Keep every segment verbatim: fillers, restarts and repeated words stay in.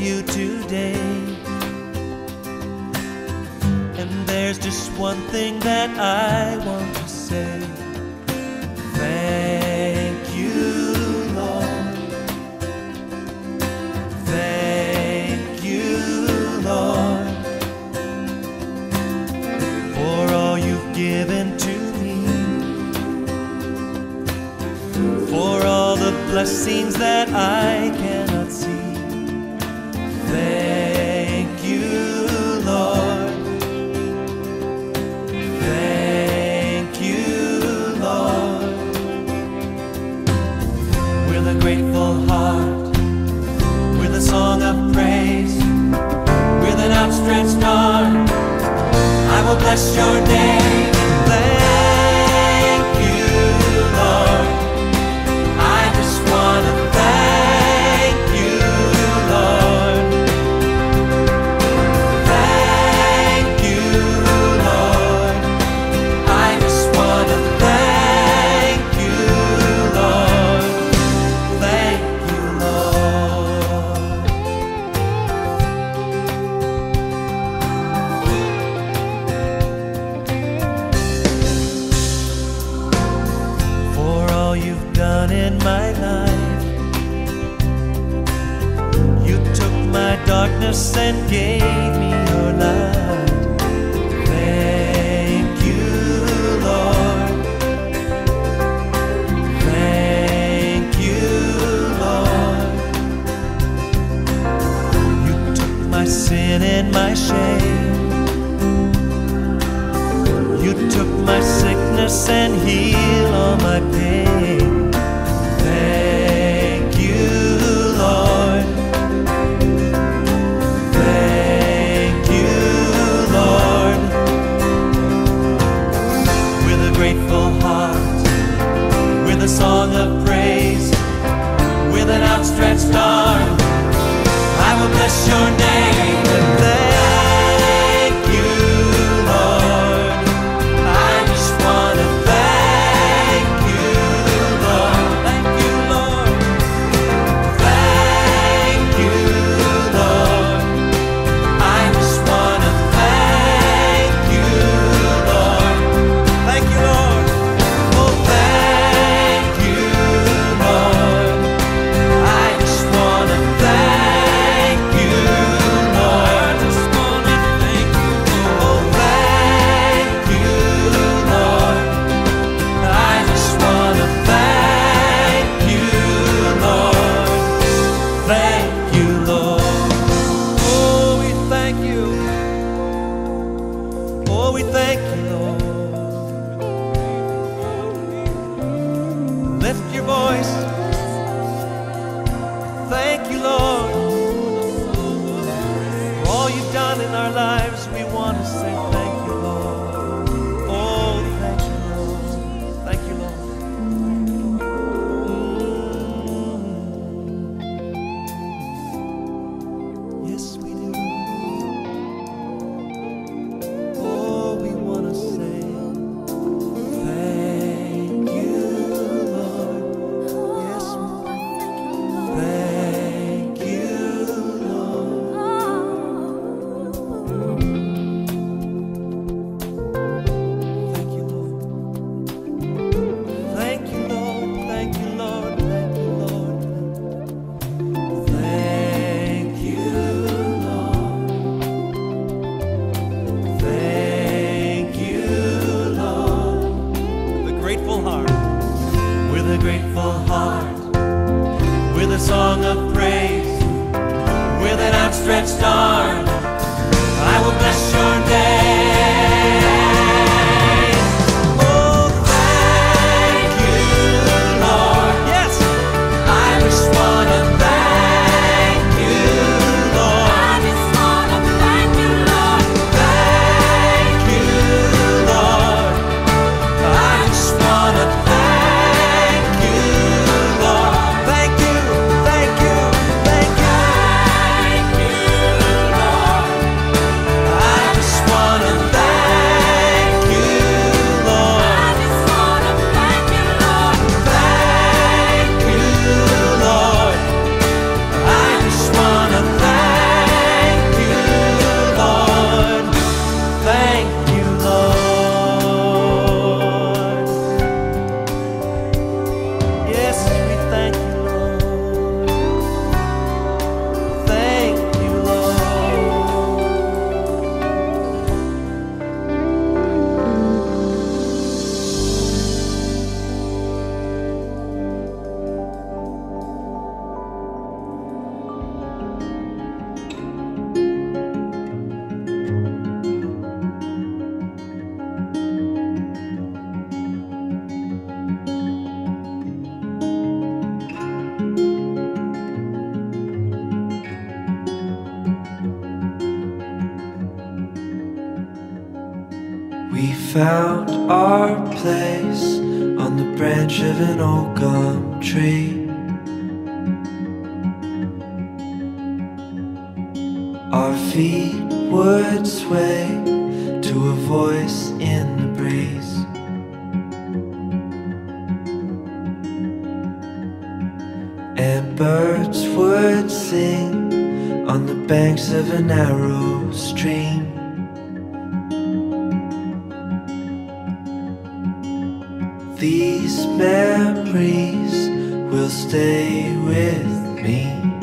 you today. And there's just one thing that I want to say. Thank you, Lord. Thank you, Lord, for all you've given to me, for all the blessings that I cannot see. Thank you, Lord. Thank you, Lord. With a grateful heart, with a song of praise, with an outstretched arm, I will bless your name. Thank you, Lord. I just want to thank you, Lord. Thank you, Lord. I just want to thank you, Lord. Thank you, Lord. For all you've done in my life, you took my darkness and gave me your light. Thank you, Lord. Thank you, Lord. You took my sin and my shame. You took my sickness and healed all my pain. Thank you, Lord. Thank you, Lord. With a grateful heart, with a song of praise, with an outstretched arm, I will bless your name. Thank you, Lord. I just want to thank you, Lord. Thank you, Lord. Thank you, Lord. I just want to thank you, Lord. Thank you, Lord. Oh, thank you, Lord. I just want to thank you, Lord. I just want to thank you, Lord. Oh, thank you, Lord. I just want to thank you, Lord. Thank you, Lord. Oh, we thank you. Oh, we thank you, Lord. Lift your voice. Thank you, Lord. For all you've done in our lives, we want to say thank you, Lord. Oh, thank you, Lord. Thank you, Lord. Mm. Yes, we do. Oh, we want to say thank you, Lord. Yes, thank you, Lord. Thank you, Lord. Thank you, Lord. Thank you, Lord. Thank you, Lord. Thank you, Lord. Thank you, Lord. With a grateful heart, with a grateful heart, with a song of praise, with an outstretched arm, I will bless your name. Oh, thank you, Lord. Yes, I just want to thank you, Lord. I just want to thank you, Lord. Thank you, Lord. I just want to thank you, Lord. Thank you, thank you, thank you. Thank you, Lord. We found our place on the branch of an old gum tree. Our feet would sway to a voice in the breeze. And birds would sing on the banks of a narrow stream. These memories will stay with me.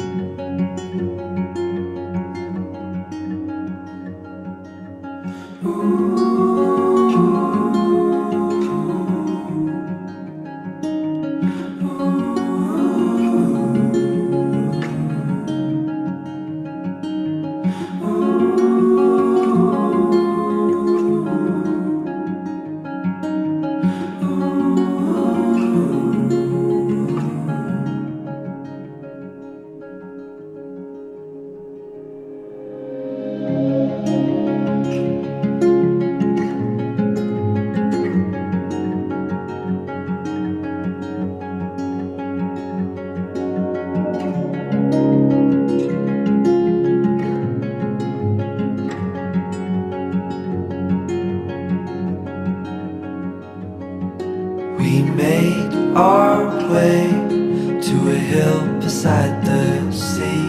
We made our way to a hill beside the sea.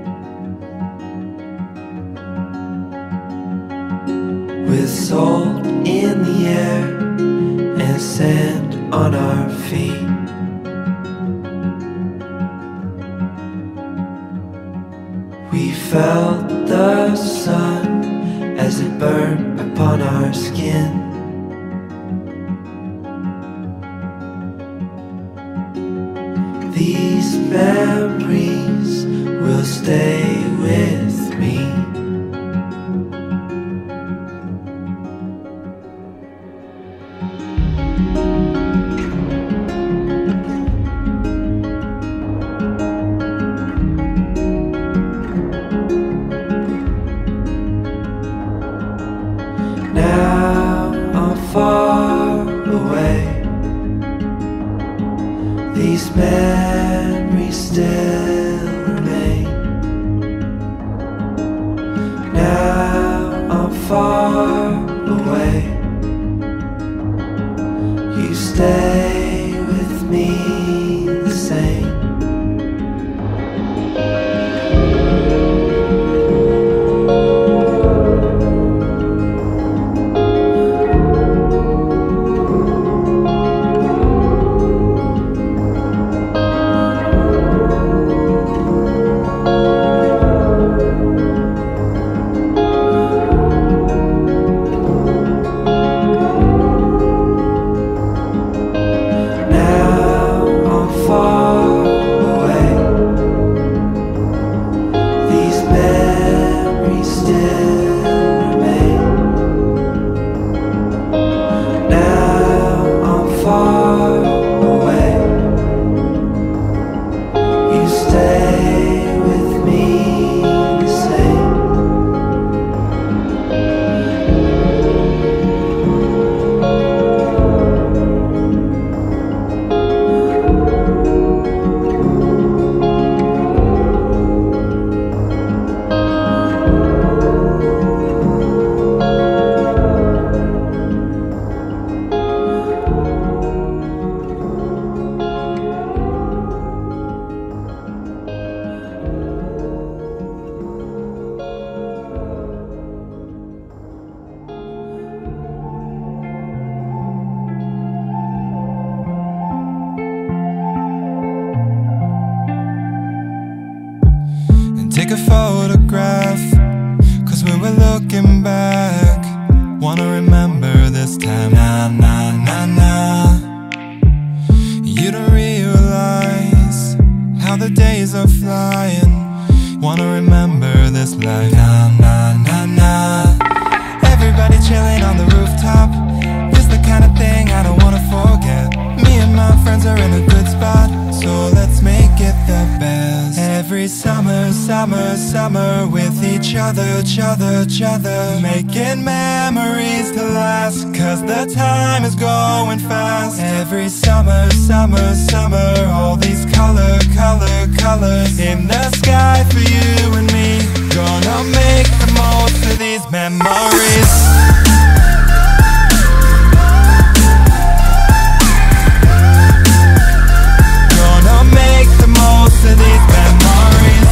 With salt in the air and sand on our feet. We felt the sun as it burned upon our skin. These memories will stay with me. Now I'm far away. These memories still remain. Now I'm far away. You stay with me the same. summer, summer with each other, each other, each other, making memories to last, cause the time is going fast. Every summer, summer, summer, all these color, color, colors in the sky for you and me. Gonna make the most of these memories. Most of these memories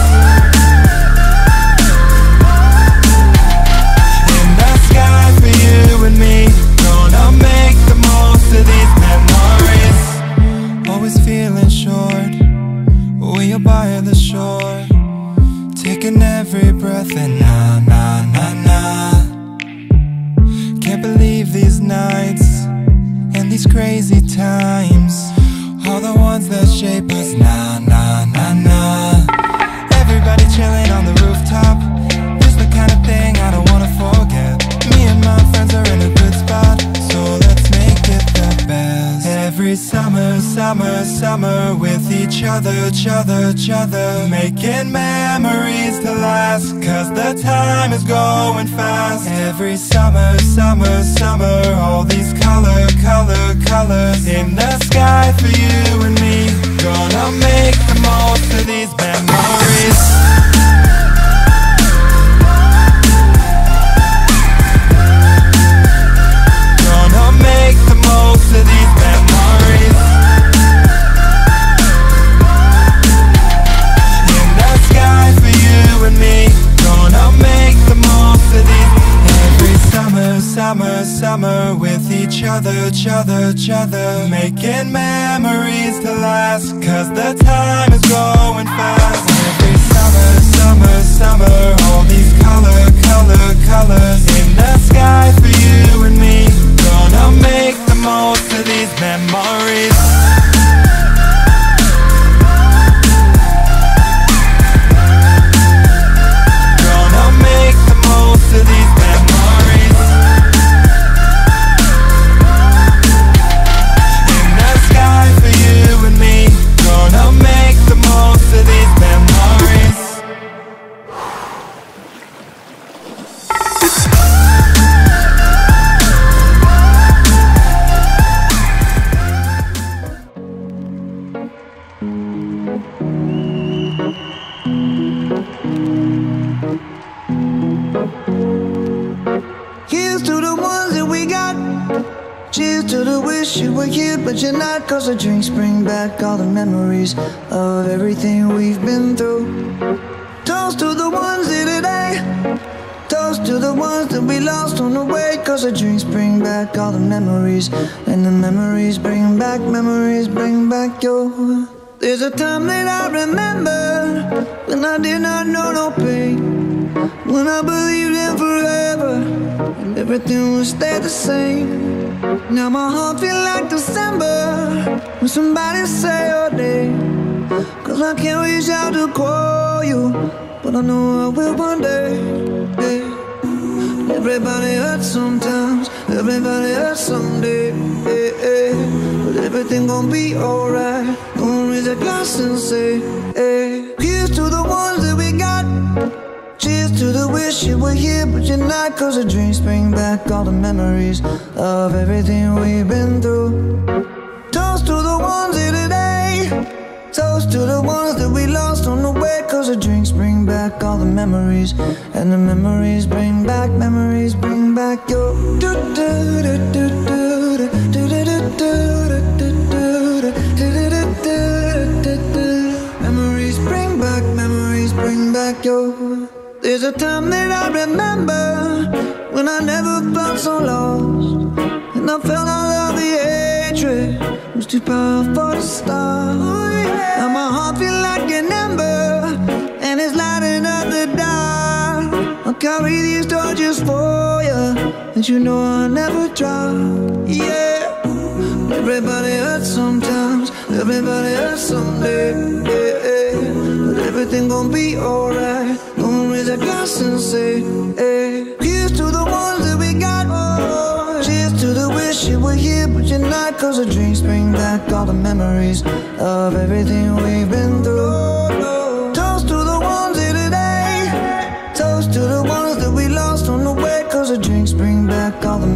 in the sky for you and me. Gonna make the most of these memories. Always feeling short, we are by the shore, taking every breath and na na na na. Can't believe these nights and these crazy times, all the ones that shape us, nah, nah, nah, nah. Everybody chilling on the rooftop, just the kind of thing I don't wanna forget. Me and my friends are in a good spot, so let's make it the best. Every summer, summer, summer with each other, each other, each other, making memories to last, cause the time is going fast. Every summer, summer, summer, all these color, color, colors in the sky for you and me. Gonna make the most of these memories. Gonna make the most of these memories. In the sky for you and me. Gonna make the most of these. Every summer, summer, summer with each other, each other, each other, making memories to last, cause the time is going fast. Every summer, summer, summer, all these color, color, colors in the sky for you and me. Gonna make the most of these memories. Gonna make the most of these memories. In the sky for you and me. Gonna make the most of these memories. Here's to the ones that we got. Cheers to the wish you were here but you're not, cause the drinks bring back all the memories of everything we've been through. Toast to the ones here today. Toast to the ones that we lost on the way, cause the drinks bring back all the memories, and the memories bring back, memories bring back your. There's a time that I remember when I did not know no pain, when I believed in forever and everything would stay the same. Now my heart feel like December when somebody say your name, cause I can't reach out to call you, but I know I will one day. Yeah. Everybody hurts sometimes, everybody hurts someday. Yeah, yeah. But everything gon' be alright. Gonna raise a glass and say, hey. Here's to the ones that we got. Cheers to the wish you were here but you're not, cause the drinks bring back all the memories of everything we've been through. Toast to the ones here today. Toast to the ones that we lost on the way, cause the drinks bring back all the memories, and the memories bring back, memories bring back your. Memories bring back, memories bring back your. There's a time that I remember when I never felt so lost, and I felt all of the hatred was too powerful to stop. Now my heart feel like an ember, and it's lighting up the dark. I'll carry these torches for you, and you know I'll never drop. Yeah. Everybody hurts sometimes, everybody hurts someday. Yeah, yeah. But everything gon' be alright. Gonna raise a glass and say, hey. Here's to the ones that we got. Oh, cheers to the wish you were here but you're not, cause the drinks bring back all the memories of everything we've been through. Toast to the ones here today.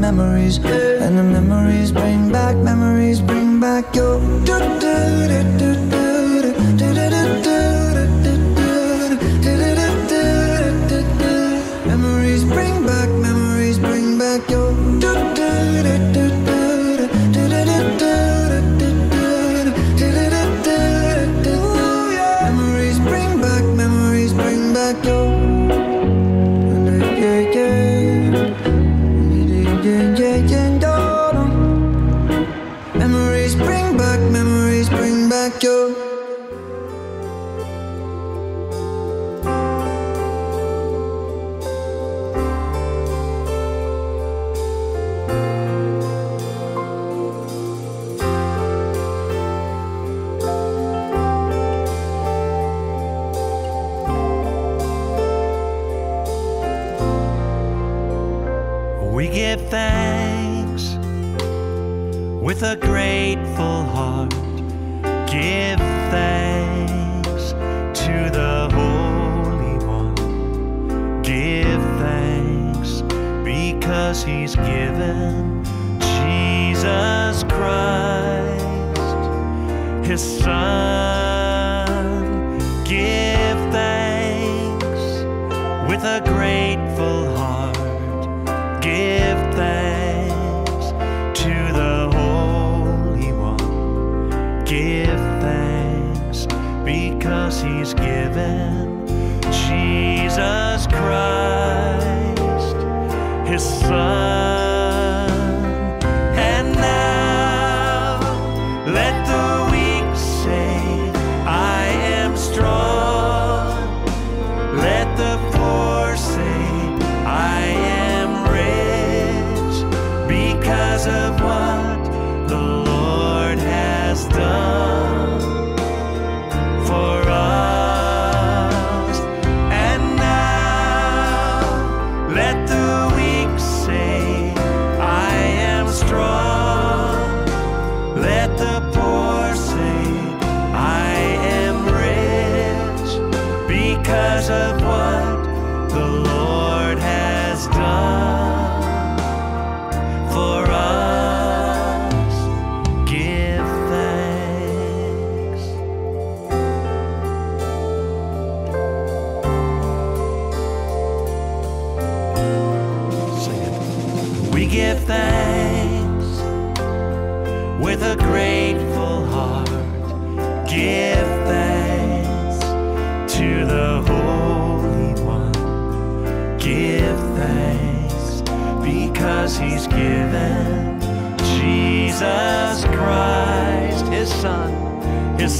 memories, and the memories bring back, memories bring back your. Memories bring back, memories bring back your. Memories bring back, memories bring back your. Memories bring back, memories bring back your. We give thanks with a grateful heart. Give thanks to the Holy One. Give thanks because He's given Jesus Christ, His Son. Give thanks with a grateful heart. Give thanks to the Holy One. Give thanks because He's given Jesus Christ, His Son. And now let the weak say, I am strong. Let the poor say, I am rich because of what the Lord has done for us. And now let the weak say, I am strong. Let the poor say, I am rich because of what the Lord has done for us. Give thanks. Sing it. We give thanks with a grateful heart. Give thanks to the Holy One. Give thanks because He's given Jesus Christ, His Son, His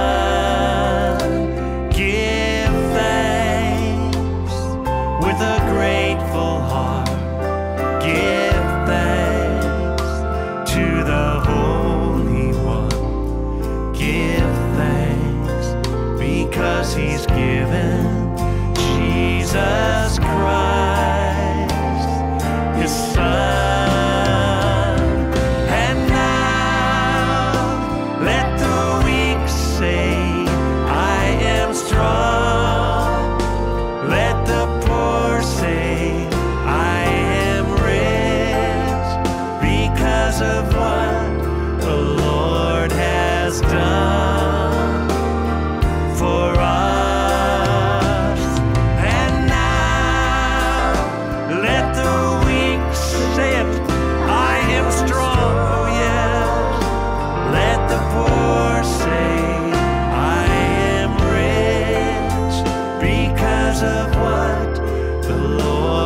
Son. Give thanks with a grateful heart. Give thanks to the Holy One. Give thanks because He's given Jesus Christ, His Son. And now let the weak say, I am strong. Let the poor say, I am rich because of what the Lord has done for us. And now let the weak say it, I am strong, oh yes. Let the poor say, I am rich because of what the Lord